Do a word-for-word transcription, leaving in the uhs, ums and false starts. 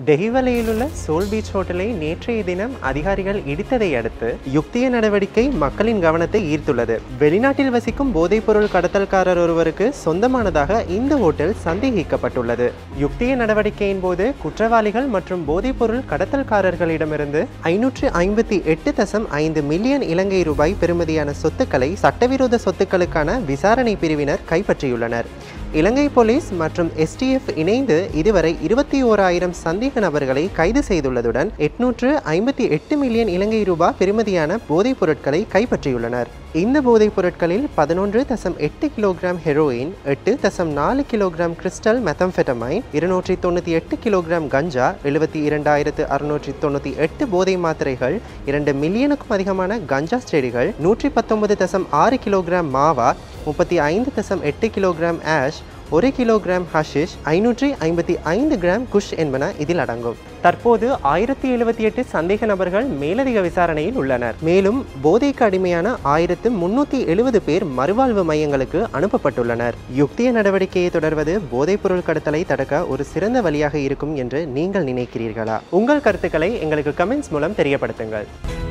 டெஹிவலையில் உள்ள soul beach ஹோட்டலை நேற்றைய தினம் அதிகாரிகள் இடித்ததை அடுத்து யுக்திய நடவடிக்கை மக்களின் கவனத்தை ஈர்த்துள்ளது. வெளிநாட்டில் வசிக்கும் போதைப்பொருள் கடத்தல்காரர் ஒருவருக்கு சொந்தமானதாக இந்த ஹோட்டல் சந்தேகிக்கப்பட்டுள்ளது. யுக்திய நடவடிக்கையின் போது குற்றவாளிகள் மற்றும் போதைப்பொருள் கடத்தல்காரர்களிடமிருந்து ஐநூற்று ஐம்பத்தி எட்டு தசம் ஐந்து மில்லியன் இலங்கை ரூபாய் பெறுமதியான சொத்துக்களை சட்டவிரோத சொத்துக்களுக்கான விசாரணை பிரிவினர் கைப்பற்றியுள்ளனர். இலங்கை போலீஸ் மற்றும் எஸ் டி எஃப் இணைந்து இதுவரை இருபத்தி ஓராயிரம் சந்தேக நபர்களை கைது செய்துள்ளதுடன் எட்நூற்று ஐம்பத்தி எட்டு மில்லியன் இலங்கை ரூபாய் பெறுமதியான போதைப் பொருட்களை கைப்பற்றியுள்ளனர். இந்த போதைப் பொருட்களில் பதினொன்று தசம் எட்டு கிலோகிராம் ஹெரோயின், எட்டு தசம் நாலு கிலோகிராம் கிறிஸ்டல் மெத்தம்ஃபெட்டமைன், இருநூற்றி தொண்ணூற்றி எட்டு கிலோகிராம் கஞ்சா, எழுபத்தி இரண்டாயிரத்து அறுநூற்றி தொண்ணூற்றி எட்டு போதை மாத்திரைகள், இரண்டு மில்லியனுக்கும் அதிகமான கஞ்சா செடிகள், நூற்றி பத்தொன்பது தசம் ஆறு கிலோகிராம் மாவா, முப்பத்தி ஐந்து தசம் எட்டு கிலோகிராம் ஆஷ், ஒரு கிலோகிராம் ஹஷிஷ், ஐநூற்றி ஐம்பத்தி ஐந்து கிராம் குஷ் என்பன இதில் அடங்கும். தற்போது ஆயிரத்தி எழுபத்தி எட்டு சந்தேக நபர்கள் மேலதிக விசாரணையில் உள்ளனர். மேலும் போதைக்கு அடிமையான ஆயிரத்து முன்னூற்றி எழுபது பேர் மறுவாழ்வு மையங்களுக்கு அனுப்பப்பட்டுள்ளனர். யுக்திய நடவடிக்கையை தொடர்வது போதைப்பொருள் கடத்தலை தடுக்க ஒரு சிறந்த வழியாக இருக்கும் என்று நீங்கள் நினைக்கிறீர்களா? உங்கள் கருத்துக்களை எங்களுக்கு கமெண்ட்ஸ் மூலம் தெரியப்படுத்துங்கள்.